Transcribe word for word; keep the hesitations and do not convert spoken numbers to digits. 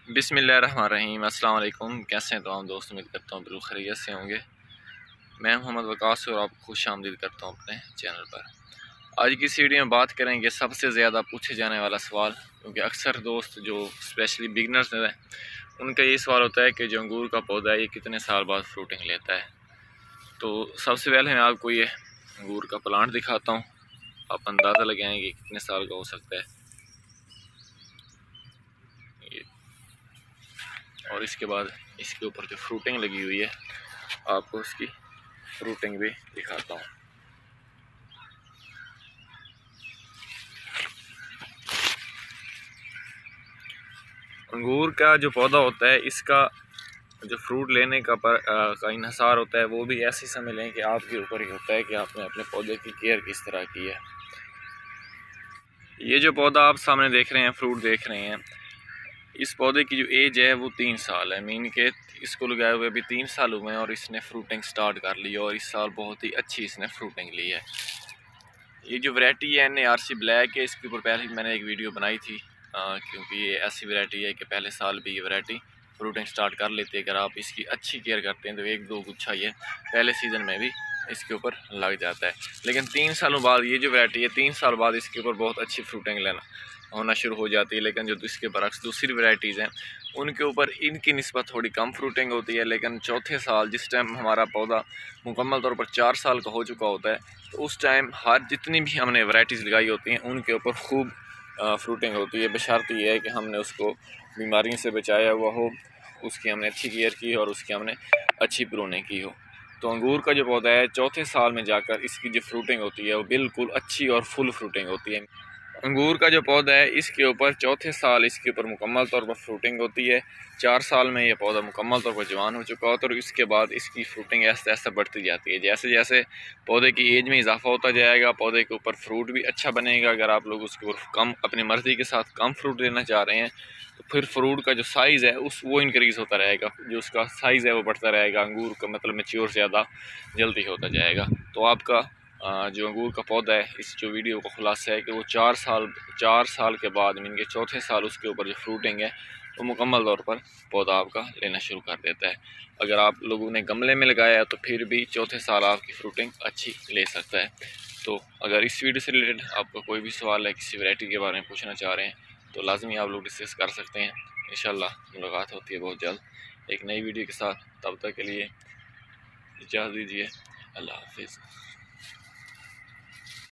बिस्मिल्लाहिर्रहमानिर्रहीम। अस्सलाम वालेकुम। कैसे हैं तो हम दोस्त, उम्मीद करता हूँ बिल्कुल खैरियत से होंगे। मैं मोहम्मद वकास और आपको खुश आमदीद करता हूँ अपने चैनल पर। आज की इस वीडियो में बात करेंगे सबसे ज़्यादा पूछे जाने वाला सवाल, क्योंकि अक्सर दोस्त जो स्पेशली बिगनर्स हैं उनका ये सवाल होता है कि जो अंगूर का पौधा है ये कितने साल बाद फ्रूटिंग लेता है। तो सबसे पहले मैं आपको ये अंगूर का प्लांट दिखाता हूँ, आप अंदाज़ा लगाएंगे कितने साल का हो सकता है। और इसके बाद इसके ऊपर जो फ्रूटिंग लगी हुई है आपको उसकी फ्रूटिंग भी दिखाता हूँ। अंगूर का जो पौधा होता है इसका जो फ्रूट लेने का पर आ, का इन्हिसार होता है वो भी ऐसे समझ लें कि आपके ऊपर ही होता है कि आपने अपने पौधे की केयर किस तरह की है। ये जो पौधा आप सामने देख रहे हैं, फ्रूट देख रहे हैं, इस पौधे की जो एज है वो तीन साल है। मीन के इसको लगाए हुए अभी तीन साल हुए हैं और इसने फ्रूटिंग स्टार्ट कर ली और इस साल बहुत ही अच्छी इसने फ्रूटिंग ली है। ये जो वैरायटी है N A R C black है, इसके ऊपर पहले मैंने एक वीडियो बनाई थी, आ, क्योंकि ये ऐसी वैरायटी है कि पहले साल भी ये वैरायटी फ्रूटिंग स्टार्ट कर लेती है। अगर आप इसकी अच्छी केयर करते हैं तो एक दो गुच्छा ये पहले सीज़न में भी इसके ऊपर लग जाता है। लेकिन तीन सालों बाद ये जो वैरायटी है, तीन साल बाद इसके ऊपर बहुत अच्छी फ्रूटिंग लेना होना शुरू हो जाती है। लेकिन जो इसके बरक्स दूसरी वैरायटीज़ हैं उनके ऊपर इनकी निस्बत थोड़ी कम फ्रूटिंग होती है। लेकिन चौथे साल जिस टाइम हमारा पौधा मुकम्मल तौर पर चार साल का हो चुका होता है तो उस टाइम हर जितनी भी हमने वैरायटीज़ लगाई होती हैं उनके ऊपर खूब फ्रूटिंग होती है। बशर्ते ये है कि हमने उसको बीमारियों से बचाया हुआ हो, उसकी हमने अच्छी केयर की और उसकी हमने अच्छी प्रूनिंग की हो। तो अंगूर का जो पौधा है चौथे साल में जाकर इसकी जो फ्रूटिंग होती है वो बिल्कुल अच्छी और फुल फ्रूटिंग होती है। अंगूर का जो पौधा है इसके ऊपर चौथे साल इसके ऊपर मुकम्मल तौर पर फ्रूटिंग होती है। चार साल में ये पौधा मुकम्मल तौर पर जवान हो चुका होता है और इसके बाद इसकी फ्रूटिंग ऐसे ऐसे बढ़ती जाती है। जैसे जैसे पौधे की एज में इजाफा होता जाएगा पौधे के ऊपर फ्रूट भी अच्छा बनेगा। अगर आप लोग उसके ऊपर कम अपनी मर्ज़ी के साथ कम फ्रूट देना चाह रहे हैं तो फिर फ्रूट का जो साइज़ है उस वो इंक्रीज़ होता रहेगा, जो उसका साइज़ है वो बढ़ता रहेगा। अंगूर का मतलब मैच्योर ज़्यादा जल्दी होता जाएगा। तो आपका जो अंगूर का पौधा है, इस जो वीडियो का खुलासा है कि वो चार साल चार साल के बाद मीन के चौथे साल उसके ऊपर जो फ्रूटिंग है वो मुकम्मल तौर पर पौधा आपका लेना शुरू कर देता है। अगर आप लोगों ने गमले में लगाया है तो फिर भी चौथे साल आपकी फ्रूटिंग अच्छी ले सकता है। तो अगर इस वीडियो से रिलेटेड आपका कोई भी सवाल है, किसी वैरायटी के बारे में पूछना चाह रहे हैं तो लाजमी आप लोग डिस्कस कर सकते हैं। इंशाल्लाह मुलाकात होती है बहुत जल्द एक नई वीडियो के साथ। तब तक के लिए इजाज़त दीजिए। अल्लाह हाफिज़।